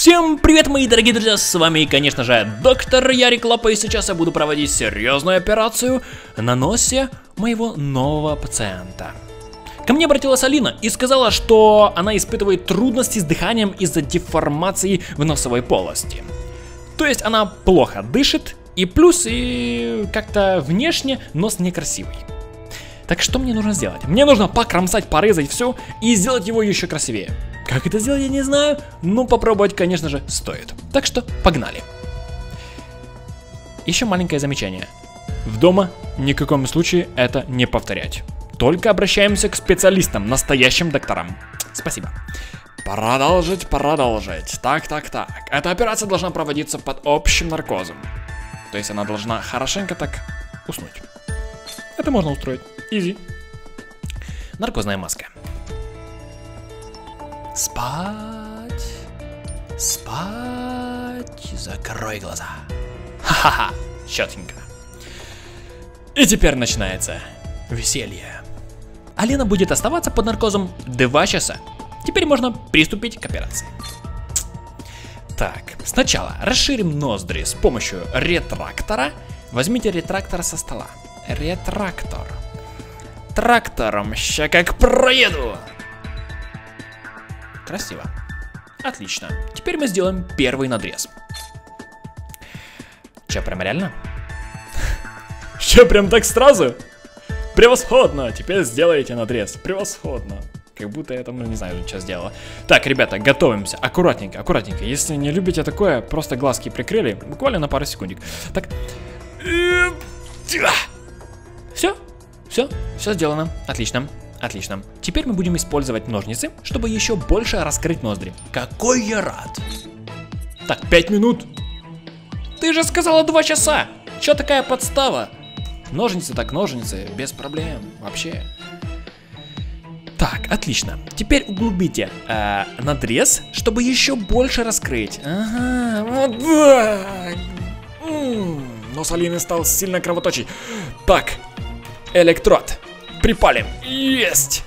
Всем привет, мои дорогие друзья, с вами, конечно же, доктор Ярик Лапа, и сейчас я буду проводить серьезную операцию на носе моего нового пациента. Ко мне обратилась Алина и сказала, что она испытывает трудности с дыханием из-за деформации в носовой полости. То есть она плохо дышит, и плюс и как-то внешне нос некрасивый. Так что мне нужно сделать? Мне нужно покромсать, порезать все и сделать его еще красивее. Как это сделать, я не знаю, но попробовать, конечно же, стоит. Так что погнали. Еще маленькое замечание. В дома ни в каком случае это не повторять. Только обращаемся к специалистам, настоящим докторам. Спасибо. Продолжить. Так. Эта операция должна проводиться под общим наркозом. То есть она должна хорошенько так уснуть. Это можно устроить. Изи. Наркозная маска. Спать. Закрой глаза. Ха-ха-ха. Четенько. И теперь начинается веселье. Алина будет оставаться под наркозом 2 часа. Теперь можно приступить к операции. Так, сначала расширим ноздри с помощью ретрактора. Возьмите ретрактор со стола. Ретрактор. Трактором ща как проеду. Красиво. Отлично. Теперь мы сделаем первый надрез. Че, прям реально? Че, прям так сразу? Превосходно. Теперь сделайте надрез. Превосходно. Как будто я там, не знаю, что сделала. Так, ребята, готовимся. Аккуратненько. Если не любите такое, просто глазки прикрыли. Буквально на пару секундик. Так. Все сделано. Отлично. Теперь мы будем использовать ножницы, чтобы еще больше раскрыть ноздри. Какой я рад. Так, 5 минут. Ты же сказала 2 часа. Че такая подстава? Ножницы так ножницы, без проблем, вообще. Так, отлично. Теперь углубите надрез, чтобы еще больше раскрыть. Ага, вот так. Нос Алины стал сильно кровоточить. Так, электрод. Припалим. Есть.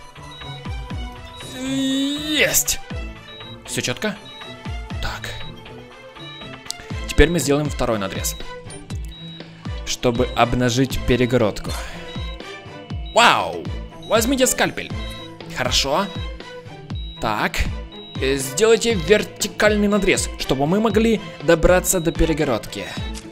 Все четко? Так. Теперь мы сделаем второй надрез, чтобы обнажить перегородку. Вау! Возьмите скальпель. Хорошо. Так. Сделайте вертикальный надрез, чтобы мы могли добраться до перегородки.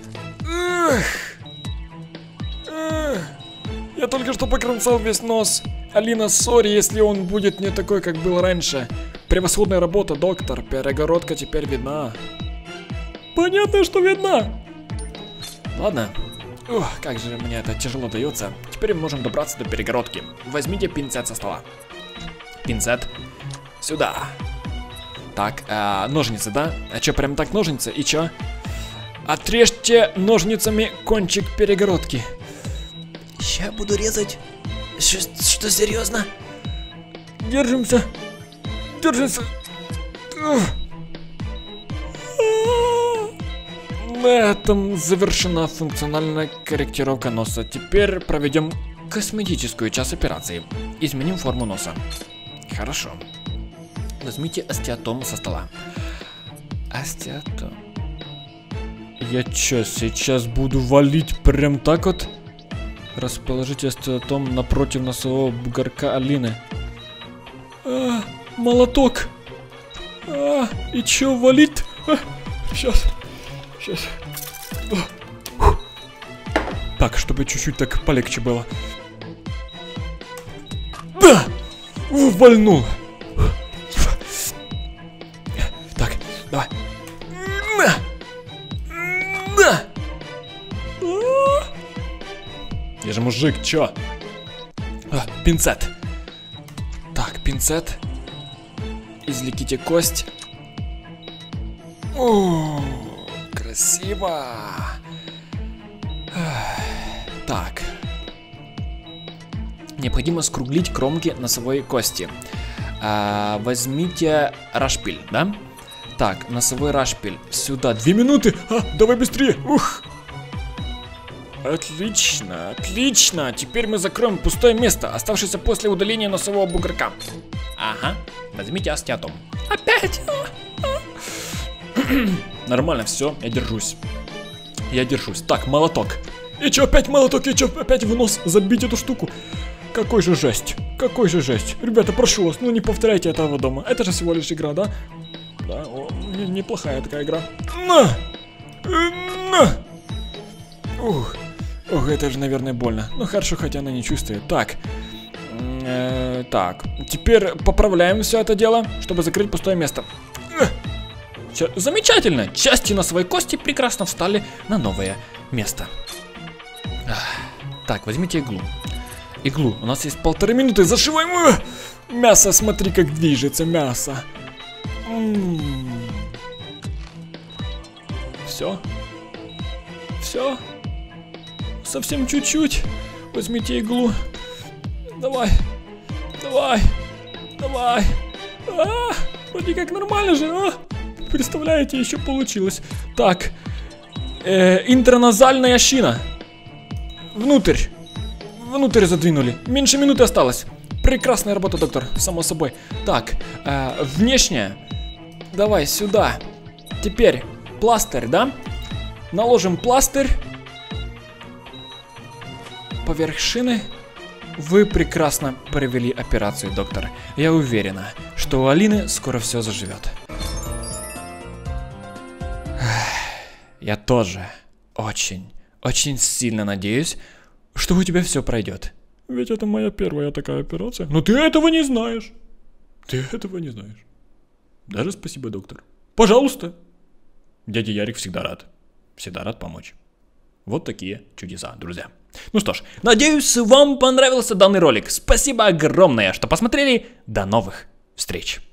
Я только что покромсал весь нос. Алина, сори, если он будет не такой, как был раньше. Превосходная работа, доктор. Перегородка теперь видна. Понятно, что видна. Ладно. Ух, как же мне это тяжело дается. Теперь мы можем добраться до перегородки. Возьмите пинцет со стола. Пинцет. Сюда. Так, ножницы, да? А чё, прям так ножницы? И чё? Отрежьте ножницами кончик перегородки. Сейчас буду резать. Что, серьезно? Держимся. На этом завершена функциональная корректировка носа. Теперь проведем косметическую часть операции. Изменим форму носа. Хорошо. Возьмите остеотом со стола. Остеотом. Я чё, сейчас буду валить прям так вот? Расположите остеотом напротив носового бугорка Алины. Молоток. И чё, валить? Сейчас. Так, чтобы чуть-чуть так полегче было. Да! Вальнул. Так, давай. На! Я же мужик, чё? Пинцет. Так, пинцет. Извлеките кость. О, красиво. Так. Необходимо скруглить кромки носовой кости. Возьмите рашпиль, да? Так, носовой рашпиль. Сюда. 2 минуты. Давай быстрее. Ух. Отлично. Теперь мы закроем пустое место, оставшееся после удаления носового бугорка. Ага. Возьмите остеотом. Опять? Нормально, все, я держусь. Я держусь. Так, молоток. И чё, опять молоток? И чё, опять в нос забить эту штуку? Какой же жесть. Какой же жесть. Ребята, прошу вас, ну не повторяйте этого дома. Это же всего лишь игра, да? Да, неплохая такая игра. На! На! Ух, это же, наверное, больно. Ну хорошо, хотя она не чувствует. Так. Так, теперь поправляем все это дело, чтобы закрыть пустое место. Замечательно! Части на своей кости прекрасно встали на новое место. Так, возьмите иглу. Иглу, у нас есть 1,5 минуты, зашиваем. Мясо, смотри, как движется мясо. Все. Все. Совсем чуть-чуть. Возьмите иглу. Давай. Давай. Давай. Вроде как нормально же, Представляете, еще получилось. Так. Интраназальная щина. Внутрь. Внутрь задвинули. Меньше минуты осталось. Прекрасная работа, доктор, само собой. Так, внешняя. Давай сюда. Теперь пластырь, да? Наложим пластырь. Поверх шины. Вы прекрасно провели операцию, доктор. Я уверена, что у Алины скоро все заживет. Я тоже очень сильно надеюсь, что у тебя все пройдет. Ведь это моя первая такая операция. Но ты этого не знаешь. Ты этого не знаешь. Даже спасибо, доктор. Пожалуйста. Дядя Ярик всегда рад. Всегда рад помочь. Вот такие чудеса, друзья. Ну что ж, надеюсь, вам понравился данный ролик. Спасибо огромное, что посмотрели. До новых встреч.